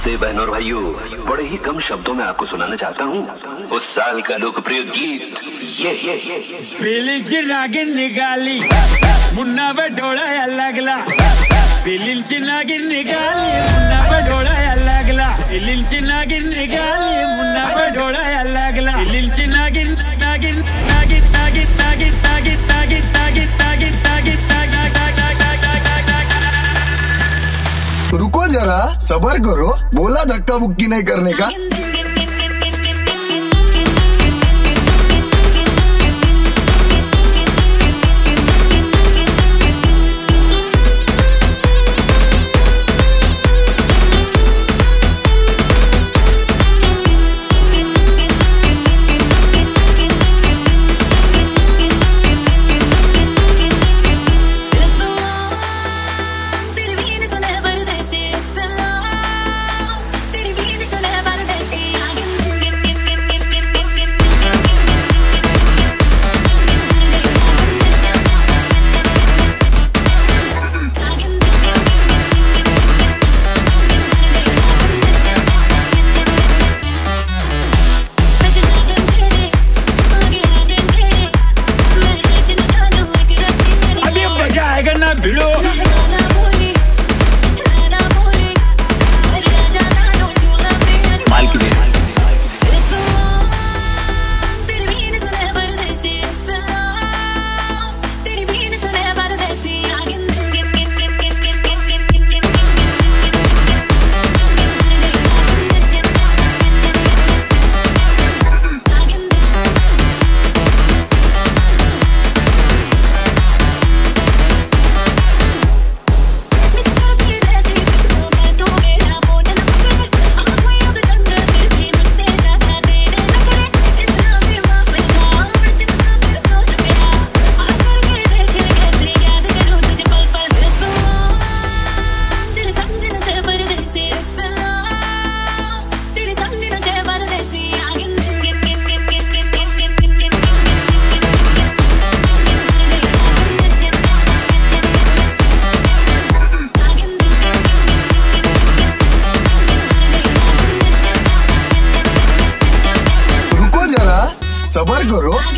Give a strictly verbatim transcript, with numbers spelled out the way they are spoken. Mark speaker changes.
Speaker 1: नमस्ते बहनों और भाइयों, बड़े ही कम शब्दों में आपको सुनाना चाहता हूँ उस साल का लोकप्रिय गीत ये ये ये
Speaker 2: बिलीची नागिन निकाली मुन्ना पे ढोड़ा लगला, बिलीची नागिन निकाली मुन्ना पे ढोड़ा लगला, बिलीची नागिन निकाली मुन्ना पे ढोड़ा लगला, बिलीची नागिन नागिन नागिन नागिन नागिन नागिन नागिन नागिन नागिन नागिन
Speaker 3: रुको जरा, सबर करो, बोला धक्का मुक्की नहीं करने का।
Speaker 2: भिड़ो माल की देर
Speaker 3: सबर करो,